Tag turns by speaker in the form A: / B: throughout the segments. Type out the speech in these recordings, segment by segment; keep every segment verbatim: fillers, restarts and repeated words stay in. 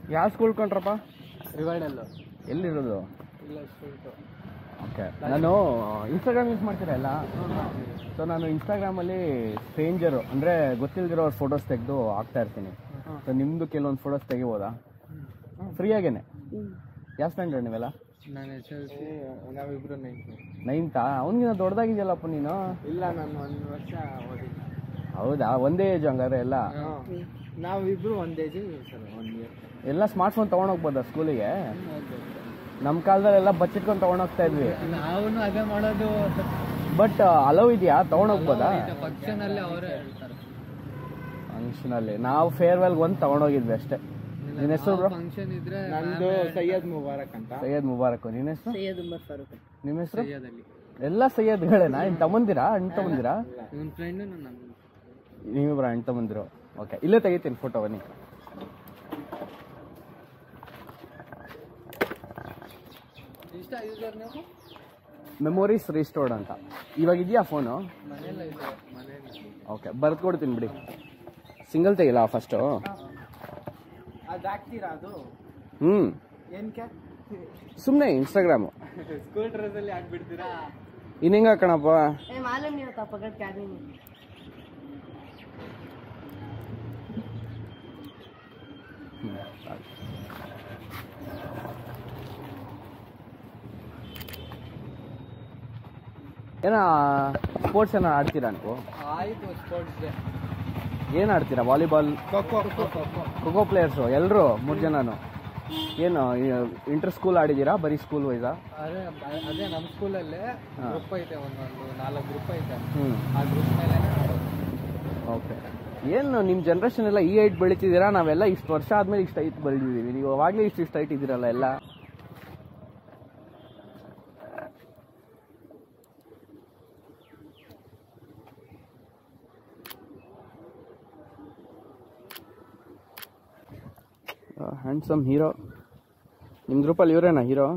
A: ಯಾವ ಸ್ಕೂಲ್ ಕೊಂಡ್ರಪ್ಪ?
B: ರಿವೈಡಲ್ಲು.
A: ಎಲ್ಲಿರೋದು?
B: ಇಲ್ಲ ಸ್ಕೂಲ್ಟು.
A: ಓಕೆ, ನಾನು ಇನ್ಸ್ಟಾಗ್ರಾಮ್ ಯೂಸ್ ಮಾಡ್ತೀರಲ್ಲ, ಸೊ ನಾನು ಇನ್ಸ್ಟಾಗ್ರಾಮಲ್ಲಿ ಸ್ಟ್ರೇಂಜರು ಅಂದರೆ ಗೊತ್ತಿಲ್ದಿರೋ ಫೋಟೋಸ್ ತೆಗೆದು ಹಾಕ್ತಾ ಇರ್ತೀನಿ. ಸೊ ನಿಮ್ಮದು ಕೆಲವೊಂದು ಫೋಟೋಸ್ ತೆಗಿಬೋದಾ ಫ್ರೀಯಾಗೇನೆ? ಯಾವ ಸ್ಟ್ಯಾಂಡರ್ಡ್ ನೀವೆಲ್ಲ?
B: ನಾನು ಎಸ್ ಎಲ್ ಸಿ, ನಾವಿಬ್ರು ನೈನ್ತ್.
A: ನೈನ್ತಾ? ಅವನಿಗಿನ ದೊಡ್ಡದಾಗಿದೆಯಲ್ಲಪ್ಪ ನೀನು.
B: ಇಲ್ಲ, ನಾನು ಒಂದು ವರ್ಷ ಓದಿಲ್ಲ.
A: ಹೌದಾ? ಒಂದೇ ಏಜ್ ಹಂಗಾದ್ರೆ ಎಲ್ಲ?
B: ನಾವಿಬ್ರು ಒಂದೇ ಏಜ್ ಸರ್, ಒನ್ ಇಯರ್.
A: ಎಲ್ಲ ಸ್ಮಾರ್ಟ್ಫೋನ್ ತೊಗೊಂಡೋಗ್ಬೋದಾ ಸ್ಕೂಲಿಗೆ? ನಮ್ಮ ಕಾಲದಲ್ಲೆಲ್ಲ ಬಚ್ಚಿಟ್ಕೊಂಡು ತೊಗೊಂಡೋಗ್ತಾ ಇದ್ವಿ.
B: ನಾವು ಅದೇ ಮಾಡೋದು.
A: ಬಟ್ ಅಲವ್ ಇದೆಯಾ? ತೊಗೊಂಡೋಗ್ಬೋದಾ?
B: ಫಂಕ್ಷನ್ ಅಲ್ಲಿ ಅವರೇ ಹೇಳ್ತಾರೆ.
A: ಫಂಕ್ಷನ್ ಅಲ್ಲಿ ನಾವು ಫೇರ್ವೆಲ್ ಒಂದು ತೊಗೊಂಡೋಗಿದ್ವಿ ಅಷ್ಟೇ. ನಿನ್ನ ಹೆಸರು?
B: ಫಂಕ್ಷನ್ ಇದ್ರೆ ನಂದು ಸೈಯದ್ ಮುಬಾರಕ್ ಅಂತ.
A: ಸೈಯದ್ ಮುಬಾರಕ್. ನಿನ್ನ ಹೆಸರು?
C: ಸೈಯದ್ ಉಮರ್ ಫಾರೂಕ್.
A: ನಿಮ್ಮ ಹೆಸರು?
B: ಸೈಯದ್ ಅಲಿ.
A: ಎಲ್ಲ ಸೈಯದ್ಗಳೇನಾ? ಇನ್ನು ತಗೊಂಡಿರಾ? ಅಣ್ಣ ತಗೊಂಡಿರಾ?
B: ನನ್ನ ಫ್ರೆಂಡ್ ನನ್ನ.
A: ನೀವಿಬ್ರು ಅಣ್ಣ ತಗೊಂಡಿರೋ? ಓಕೆ, ಇಲ್ಲೇ ತೆಗಿತೀನಿ ಫೋಟೋ ಬನ್ನಿ. ಮೆಮೊರೀಸ್ ರಿಸ್ಟೋರ್ಡ್ ಅಂತ. ಇವಾಗ ಇದೆಯಾ ಫೋನು? ಓಕೆ, ಬರ್ದು ಕೊಡ್ತೀನಿ ಬಿಡಿ. ಸಿಂಗಲ್ ತೆಗಿಲ್ಲ ಫಸ್ಟು?
B: ಅದು ಹಾಕ್ತೀರಾ? ಅದು
A: ಹ್ಞೂ,
B: ಏನಕ್ಕೆ?
A: ಸುಮ್ಮನೆ ಇನ್ಸ್ಟಾಗ್ರಾಮು.
B: ಸ್ಕೂಲ್ ಡ್ರೆಸ್ಸಲ್ಲಿ ಹಾಕ್ಬಿಡ್ತೀರಾ?
A: ಇನ್ನು ಹೆಂಗೆ ಹಾಕೋಣಪ್ಪ?
C: ए मालूम नहीं होता, पकड़ के आदमी नहीं.
A: ಏನೋ ಸ್ಪೋರ್ಟ್ಸ್ ಏನೋ ಆಡ್ತೀರಾ ನೀವು?
B: ಆಯಿತು, ಸ್ಪೋರ್ಟ್ಸ್ ಡೇ.
A: ಏನು ಆಡ್ತೀರಾ? ವಾಲಿಬಾಲ್,
B: ಖೋಖೋ.
A: ಖೋಖೋ ಪ್ಲೇಯರ್ಸು ಎಲ್ಲರೂ ಮೂರು ಜನನು? ಏನು ಇಂಟರ್ ಸ್ಕೂಲ್ ಆಡಿದ್ದೀರಾ ಬರೀ ಸ್ಕೂಲ್ ವೈಸಾ?
B: ಅದೇ ಅದೇ ನಮ್ಮ ಸ್ಕೂಲಲ್ಲೇ ಗ್ರೂಪ್ ಐತೆ, ಒಂದೊಂದು ನಾಲ್ಕು ಗ್ರೂಪ್ ಐತೆ.
A: ಹ್ಞೂ,
B: ಆ ಗ್ರೂಪ್ ಮೇಲೆ.
A: ಓಕೆ. ಏನು ನಿಮ್ಮ ಜನ್ರೇಷನ್ ಎಲ್ಲ ಈ ಹೈಟ್ ಬೆಳೀತಿದ್ದೀರಾ? ನಾವೆಲ್ಲ ಇಷ್ಟು ವರ್ಷ ಆದಮೇಲೆ ಇಷ್ಟು ಹೈಟ್ ಬೆಳೆದಿದ್ದೀವಿ. ನೀವು ಅವಾಗಲೇ ಇಷ್ಟು ಇಷ್ಟು ಹೈಟ್ ಇದ್ದೀರಲ್ಲ ಎಲ್ಲ. Handsome hero. ನಿಮ್ಮ ಗ್ರೂಪಲ್ಲಿ ಇವರೇನಾ ಹೀರೋ?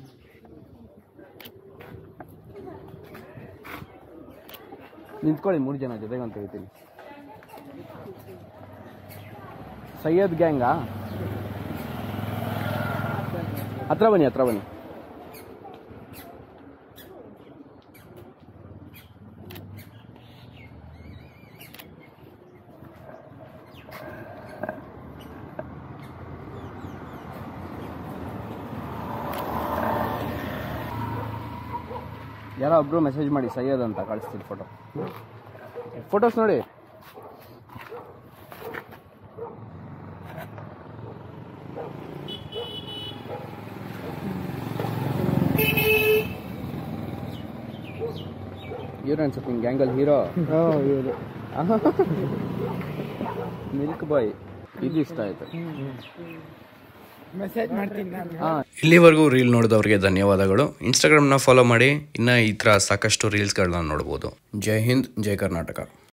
A: ನಿಂತ್ಕೊಳ್ಳಿ, ಮೂರು ಜನ ಜೊತೆಗೆ ಅಂತ ಹೇಳ್ತೀನಿ. ಸೈಯದ್ ಗ್ಯಾಂಗಾ? ಹತ್ರ ಬನ್ನಿ, ಹತ್ರ ಬನ್ನಿ. ಯಾರೋ ಒಬ್ರು ಮೆಸೇಜ್ ಮಾಡಿ ಸೈಯದ್ ಅಂತ ಕಳಿಸ್ತೀನಿ ಫೋಟೋ. ಫೋಟೋಸ್ ನೋಡಿ. ಇವ್ರು ಅನ್ಸುತ್ತೆ ನಿಂಗೆ ಗ್ಯಾಂಗಲ್ ಹೀರೋ. ಮಿಲ್ಕ್ ಬಾಯ್ ಇದು ಇಷ್ಟ ಆಯ್ತು.
B: ಮೆಸೇಜ್ ಮಾಡ್ತೀನಿ.
D: ಇಲ್ಲಿವರೆಗೂ ರೀಲ್ ನೋಡಿದವರಿಗೆ ಧನ್ಯವಾದಗಳು. ಇನ್ಸ್ಟಾಗ್ರಾಮ್ನ ಫಾಲೋ ಮಾಡಿ, ಇನ್ನು ಈ ಥರ ಸಾಕಷ್ಟು ರೀಲ್ಸ್ಗಳನ್ನ ನೋಡ್ಬೋದು. ಜೈ ಹಿಂದ್, ಜೈ ಕರ್ನಾಟಕ.